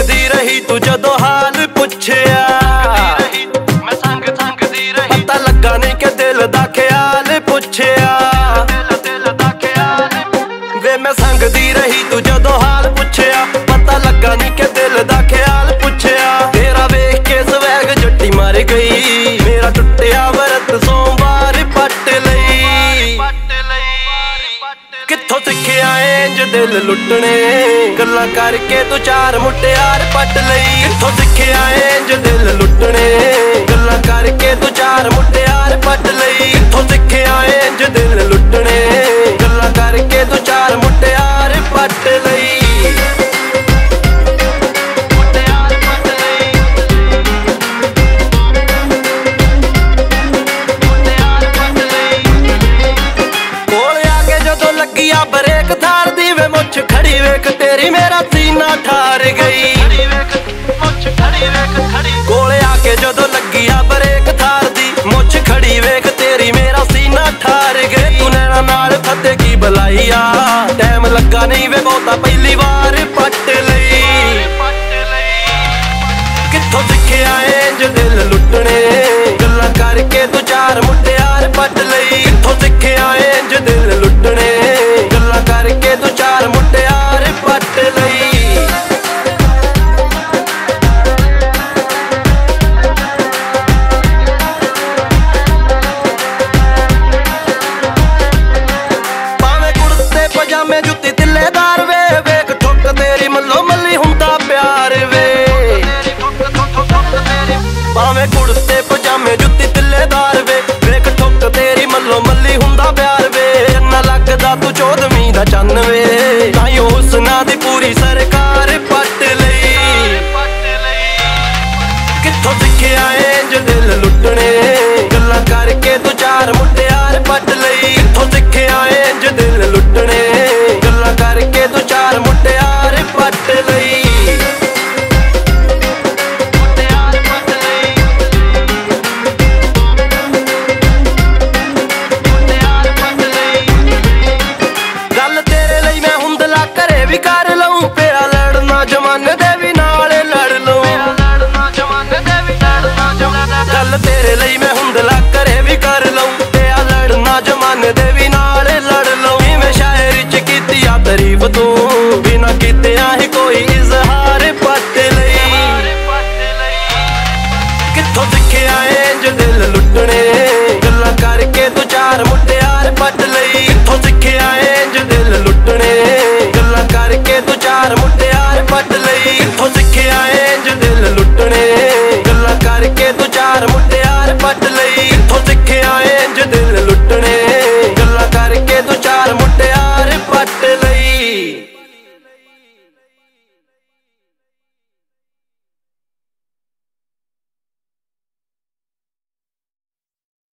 ਸੰਗਦੀ ਰਹੀ ਤੂੰ ਜਦੋਂ ਹਾਲ ਪੁੱਛਿਆ, ਮੈਂ ਸੰਗਦੀ ਰਹੀ ਪਤਾ ਲੱਗਾ ਨਹੀਂ ਕਿ ਦਿਲ ਦਾ ਖਿਆਲ ਪੁੱਛਿਆ। ਵੇ ਮੈਂ ਸੰਗਦੀ ਰਹੀ ਤੂੰ ਜਦੋਂ ਹਾਲ ਪੁੱਛਿਆ, ਪਤਾ ਲੱਗਾ ਨਹੀਂ ਕਿ ਦਿਲ ਦਾ ਖਿਆਲ ਪੁੱਛਿਆ। ਤੇਰਾ ਵੇਖ ਕੇ ਸਵੈਗ ਜੱਟੀ ਮਰ ਗਈ, ਮੇਰਾ ਟੁੱਟਿਆ ਵਰਤ ਸੋਮਵਾਰ ਪੱਟ ਲਈ। ਕਿੱਥੋਂ ਸਿੱਖਿਆ ਇੰਜ ਦਿਲ ਲੁੱਟਣੇ, ਗੱਲਾਂ ਕਰਕੇ ਤੂੰ ਚਾਰ ਮੁਟਿਆਰ ਪੱਟ ਲਈ। ਕਿੱਥੋਂ ਸਿੱਖਿਆ ਇੰਜ ਦਿਲ ਲੁੱਟਣੇ, ਗੱਲਾਂ ਕਰਕੇ ਤੂੰ ਚਾਰ ਮੁਟਿਆਰ ਪੱਟ ਲਈ। ਕਿੱਥੋਂ ਸਿੱਖਿਆ ਇੰਜ ਦਿਲ ਲੁੱਟਣੇ, ਗੱਲਾਂ ਕਰਕੇ ਤੂੰ ਚਾਰ ਮੁਟਿਆਰ ਪੱਟ ਲਈ। ਬਰੇਕ ਥਾਰ ਦੀ ਵੇ ਮੁੱਛ ਖੜੀ ਵੇਖ ਤੇਰੀ, ਮੇਰਾ ਸੀਨਾ ਠਾਰ ਗਈ। ਕੋਲੇ ਆ ਕੇ ਜਦੋਂ ਲੱਗੀ ਆ ਬਰੇਕ ਥਾਰ ਦੀ, ਮੁੱਛ ਖੜੀ ਵੇਖ ਤੇਰੀ, ਮੇਰਾ ਸੀਨਾ ਠਾਰ ਗਈ। ਤੂੰ ਨੈਣਾ ਨਾਲ ਫਤੇ ਕੀ ਬੁਲਾਈ ਆ, ਟਾਈਮ ਲੱਗਾ ਨਹੀਂ ਵੇ ਬਹੁਤਾ ਪਹਿਲੀ ਵਾਰ ਪੱਟ ਲਈ। ਕਿੱਥੋਂ ਸਿੱਖਿਆ ਇੰਜ ਦਿਲ ਲੁੱਟਣੇ, ਗੱਲਾਂ ਕਰਕੇ ਤੂੰ ਚਾਰ ਮੁਟਿਆਰ ਪੱਟ ਲਈ। ਕਿੱਥੋਂ ਸਿੱਖਿਆ ਇੰਜ ਦਿਲ ਲੁੱਟਣੇ, ਗੱਲਾਂ ਕਰਕੇ ਤੂੰ ਚਾਰ ਮੁਟਿਆਰ ਪੱਟ ਲਈ। ਭਾਵੇਂ ਕੁੜਤੇ ਪਜਾਮੇ ਜੁੱਤੀ ਤਿੱਲੇਦਾਰ ਵੇ, ਵੇਖ ਠੁੱਕ ਤੇਰੀ ਮੱਲੋ ਮੱਲੀ ਹੁੰਦਾ ਪਿਆਰ ਵੇ। ਭਾਵੇਂ ਕੁੜਤੇ ਪਜਾਮੇ ਜੁੱਤੀ ਤਿੱਲੇਦਾਰ ਵੇ, ਵੇਖ ਠੁੱਕ ਤੇਰੀ ਮੱਲੋ ਮੱਲੀ ਹੁੰਦਾ ਪਿਆਰ ਵੇ। ਇੰਨਾ ਲੱਗਦਾ ਤੂੰ 14ਵੀਂ ਦਾ ਚੰਨ ਵੇ,